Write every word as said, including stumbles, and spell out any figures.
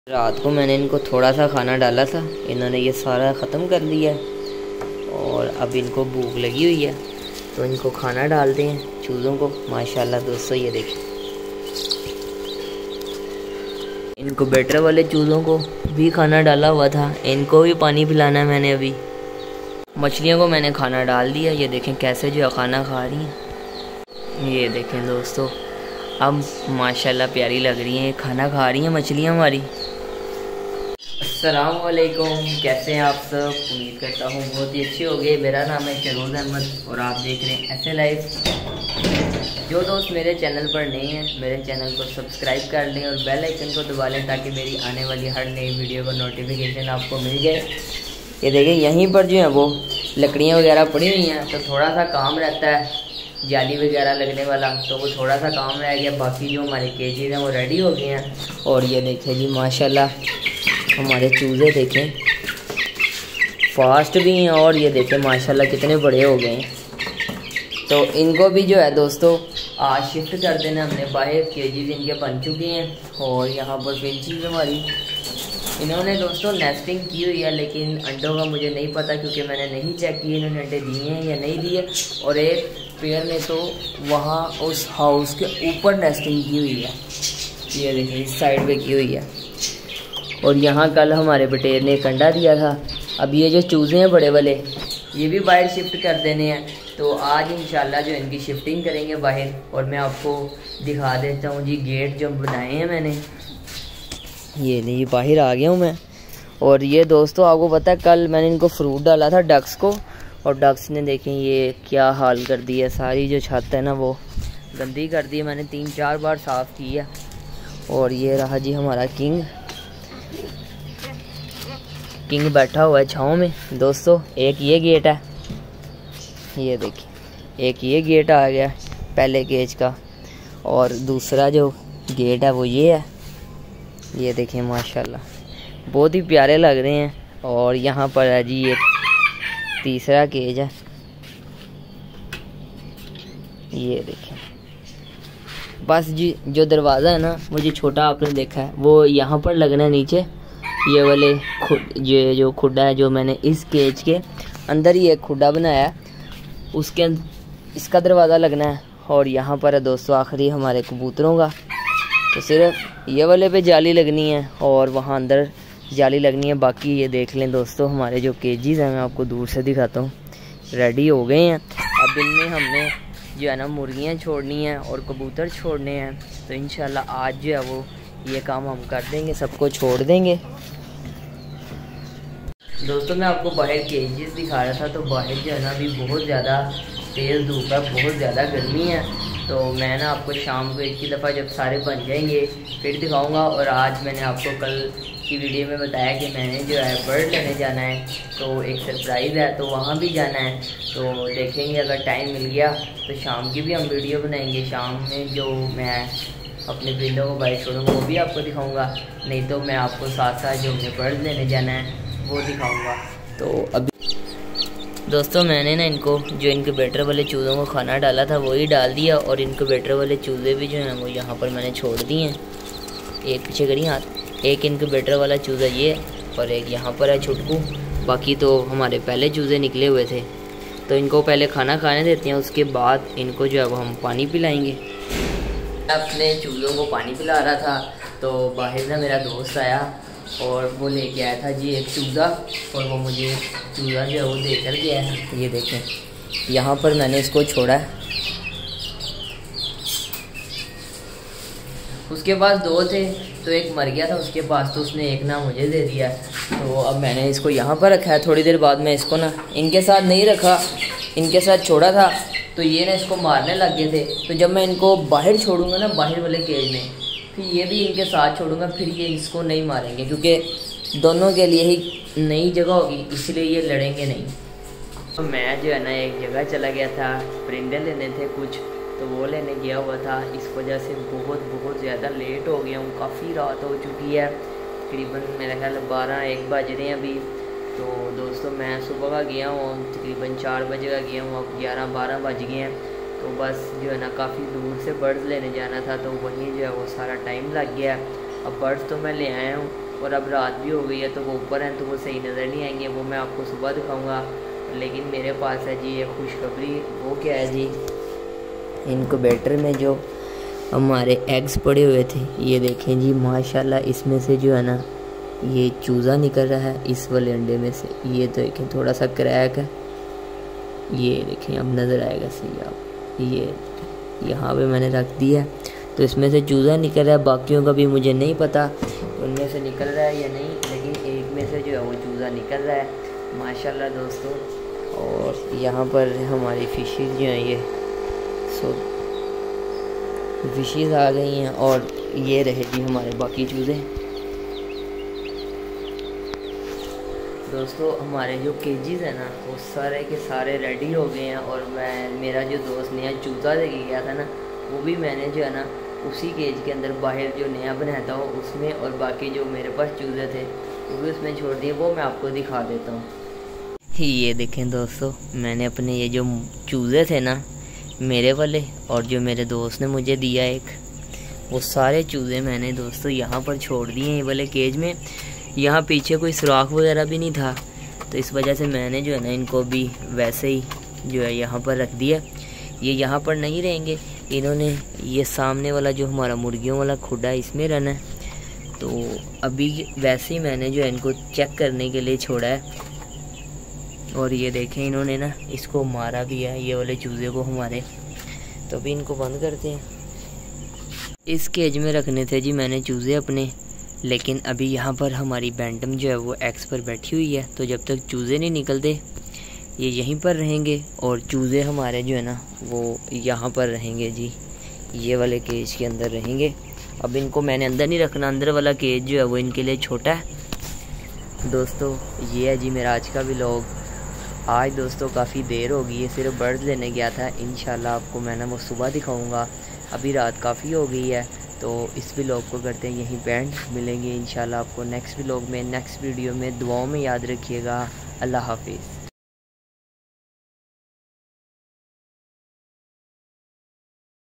रात को मैंने इनको थोड़ा सा खाना डाला था, इन्होंने ये सारा ख़त्म कर लिया और अब इनको भूख लगी हुई है तो इनको खाना डालते हैं चूज़ों को। माशाल्लाह दोस्तों ये देखें, इनक्यूबेटर वाले चूज़ों को भी खाना डाला हुआ था, इनको भी पानी पिलाना है मैंने। अभी मछलियों को मैंने खाना डाल दिया, ये देखें कैसे जो है खाना खा रही हैं। ये देखें दोस्तों, अब माशाल्लाह प्यारी लग रही हैं, खाना खा रही हैं मछलियाँ हमारी। अस्सलाम वालेकुम, कैसे हैं आप सब? उम्मीद करता हूँ बहुत ही अच्छे हो गए। मेरा नाम है शहरोज़ अहमद और आप देख रहे हैं ऐसे लाइफ। जो दोस्त मेरे चैनल पर नए हैं मेरे चैनल को सब्सक्राइब कर लें और बेल आइकन को दबा लें ताकि मेरी आने वाली हर नई वीडियो का नोटिफिकेशन आपको मिल जाए। ये देखें यहीं पर जो है वो लकड़ियाँ वगैरह पड़ी हुई हैं तो थोड़ा सा काम रहता है, जाली वगैरह लगने वाला, तो वो थोड़ा सा काम रह गया। बाकी जो हमारे केजेस हैं वो रेडी हो गए हैं। और ये देखें जी माशाल्लाह हमारे चूज़े देखें फास्ट भी हैं और ये देखें माशाल्लाह कितने बड़े हो गए हैं। तो इनको भी जो है दोस्तों आज शिफ्ट कर देना हमने बाहर। केजेस इनके बन चुके हैं और यहाँ पर फिंचीज हमारी, इन्होंने दोस्तों नेस्टिंग की हुई है लेकिन अंडों का मुझे नहीं पता क्योंकि मैंने नहीं चेक किए इन्होंने अंडे दिए हैं या नहीं दिए। और एक पेयर ने तो वहाँ उस हाउस के ऊपर नेस्टिंग की हुई है, ये देखिए इस साइड पे की हुई है। और यहाँ कल हमारे बटेर ने एक अंडा दिया था। अब ये जो चूज़े हैं बड़े वाले ये भी बाहर शिफ्ट कर देने हैं, तो आज इंशाल्लाह जो इनकी शिफ्टिंग करेंगे बाहर। और मैं आपको दिखा देता हूँ जी गेट जो बनाए हैं मैंने, ये नहीं बाहर आ गया हूँ मैं। और ये दोस्तों आपको पता है कल मैंने इनको फ्रूट डाला था डक्स को, और डक्स ने देखें ये क्या हाल कर दिया, सारी जो छत है ना वो गंदी कर दी है। मैंने तीन चार बार साफ़ की है। और ये रहा जी हमारा किंग, किंग बैठा हुआ है छाँव में दोस्तों। एक ये गेट है, ये देखिए एक ये गेट आ गया पहले केज का, और दूसरा जो गेट है वो ये है। ये देखें माशाल्लाह बहुत ही प्यारे लग रहे हैं। और यहाँ पर है जी ये तीसरा केज है, ये देखें। बस जी जो दरवाज़ा है ना वो जो छोटा आपने देखा है वो यहाँ पर लगना है नीचे, ये वाले खुद ये जो खुड्डा है जो मैंने इस केज के अंदर ही एक खुड्डा बनाया है उसके इसका दरवाज़ा लगना है। और यहाँ पर है दोस्तों आखिरी हमारे कबूतरों का, तो सिर्फ ये वाले पे जाली लगनी है और वहाँ अंदर जाली लगनी है। बाकी ये देख लें दोस्तों हमारे जो केजीज हैं मैं आपको दूर से दिखाता हूँ, रेडी हो गए हैं। अब इनमें हमने जो है ना मुर्गियाँ छोड़नी हैं और कबूतर छोड़ने हैं, तो इंशाल्लाह आज जो है वो ये काम हम कर देंगे, सबको छोड़ देंगे। दोस्तों मैं आपको बाहर केजेस दिखा रहा था, तो बाहर जो है ना अभी बहुत ज़्यादा तेज़ धूप है, बहुत ज़्यादा गर्मी है। तो मैं ना आपको शाम को एक ही दफ़ा जब सारे बन जाएंगे फिर दिखाऊंगा। और आज मैंने आपको कल की वीडियो में बताया कि मैंने जो है बर्ड लेने जाना है, तो एक सरप्राइज़ है तो वहाँ भी जाना है। तो देखेंगे अगर टाइम मिल गया तो शाम की भी हम वीडियो बनाएंगे। शाम में जो मैं अपने पिंडों को बाइक छोड़ूंगा वो भी आपको दिखाऊंगा, नहीं तो मैं आपको साथ साथ जो मुझे बर्ड लेने जाना है वो दिखाऊंगा। तो अभी दोस्तों मैंने ना इनको जो इनक्यूबेटर वाले चूज़ों को खाना डाला था वही डाल दिया, और इनक्यूबेटर वाले चूज़े भी जो हैं वो यहाँ पर मैंने छोड़ दिए हैं। एक पीछे करिए हाथ, एक इनक्यूबेटर वाला चूज़ा ये और एक यहाँ पर है छुटकू। बाकी तो हमारे पहले चूज़े निकले हुए थे, तो इनको पहले खाना खाने देते हैं, उसके बाद इनको जो है वो हम पानी पिलाएँगे। अपने चूज़ों को पानी पिला रहा था तो बाहर ना मेरा दोस्त आया और वो लेके आया था जी एक चूज़ा, और वो मुझे चूज़ा जो है वो दे कर गया है। ये देखें यहाँ पर मैंने इसको छोड़ा है, उसके पास दो थे तो एक मर गया था उसके पास, तो उसने एक ना मुझे दे दिया। तो अब मैंने इसको यहाँ पर रखा है। थोड़ी देर बाद मैं इसको ना इनके साथ नहीं रखा, इनके साथ छोड़ा था तो ये ना इसको मारने लग गए थे। तो जब मैं इनको बाहर छोड़ूंगा ना बाहर वाले केज में, फिर ये भी इनके साथ छोड़ूंगा, फिर ये इसको नहीं मारेंगे क्योंकि दोनों के लिए ही नई जगह होगी, इसलिए ये लड़ेंगे नहीं। तो मैं जो है ना एक जगह चला गया था, परिंदे लेने थे कुछ, तो वो लेने गया हुआ था। इस वजह से बहुत बहुत ज़्यादा लेट हो गया हूँ, काफ़ी रात हो चुकी है, तकरीबन मेरा ख्याल बारह एक बज रहे हैं अभी। तो दोस्तों मैं सुबह का गया हूँ, तकरीबन चार बजे का गया हूँ, अब ग्यारह बारह बज गए हैं। तो बस जो है ना काफ़ी दूर से बर्ड्स लेने जाना था, तो वहीं जो है वो सारा टाइम लग गया। अब बर्ड्स तो मैं ले आया हूँ, और अब रात भी हो गई है तो वो ऊपर हैं तो वो सही नज़र नहीं आएंगे, वो मैं आपको सुबह दिखाऊंगा। लेकिन मेरे पास है जी ये खुशखबरी। वो क्या है जी, इनक्यूबेटर में जो हमारे एग्स पड़े हुए थे, ये देखें जी माशाल्लाह, इसमें से जो है ना ये चूज़ा निकल रहा है इस वाले अंडे में से। ये तो देखें थोड़ा सा क्रैक है, ये देखें अब नज़र आएगा सही आप। ये यहाँ पे मैंने रख दिया तो इसमें से चूज़ा निकल रहा है। बाकियों का भी मुझे नहीं पता उनमें से निकल रहा है या नहीं, लेकिन एक में से जो है वो चूज़ा निकल रहा है माशाल्लाह दोस्तों। और यहाँ पर हमारी फिशेज जो हैं ये सो फिशेज आ गई हैं और ये रहे जी हमारे बाकी चूज़े। दोस्तों हमारे जो केजीज़ हैं ना वो सारे के सारे रेडी हो गए हैं। और मैं मेरा जो दोस्त नया चूज़ा लेके गया था ना, वो भी मैंने जो है ना उसी केज के अंदर बाहर जो नया बनाया था उसमें, और बाकी जो मेरे पास चूज़े थे वो भी उसमें छोड़ दिए। वो मैं आपको दिखा देता हूँ। ये देखें दोस्तों, मैंने अपने ये जो चूज़े थे ना मेरे वाले, और जो मेरे दोस्त ने मुझे दिया एक, वो सारे चूज़े मैंने दोस्तों यहाँ पर छोड़ दिए ये वाले केज में। यहाँ पीछे कोई सुराख वगैरह भी नहीं था, तो इस वजह से मैंने जो है ना इनको भी वैसे ही जो है यहाँ पर रख दिया। ये यहाँ पर नहीं रहेंगे, इन्होंने ये सामने वाला जो हमारा मुर्गियों वाला खुड्डा है इसमें रहना है। तो अभी वैसे ही मैंने जो है इनको चेक करने के लिए छोड़ा है। और ये देखें इन्होंने ना इसको मारा भी है, ये वाले चूज़े को हमारे। तो अभी इनको बंद करते हैं। इस केज में रखने थे जी मैंने चूज़े अपने, लेकिन अभी यहाँ पर हमारी बैंटम जो है वो एक्स पर बैठी हुई है। तो जब तक चूज़े नहीं निकलते ये यहीं पर रहेंगे, और चूज़े हमारे जो है ना वो यहाँ पर रहेंगे जी, ये वाले केज के अंदर रहेंगे। अब इनको मैंने अंदर नहीं रखना, अंदर वाला केज जो है वो इनके लिए छोटा है। दोस्तों ये है जी मेरा आज का व्लॉग। आज दोस्तों काफ़ी देर हो गई है, सिर्फ बर्ड्स लेने गया था। इंशाल्लाह आपको मैं ना वो सुबह दिखाऊंगा। अभी रात काफ़ी हो गई है, तो इस व्लॉग को करते हैं यहीं पे एंड। मिलेंगे इंशाल्लाह आपको नेक्स्ट व्लॉग में, नेक्स्ट वीडियो में। दुआओं में याद रखिएगा। अल्लाह हाफिज़।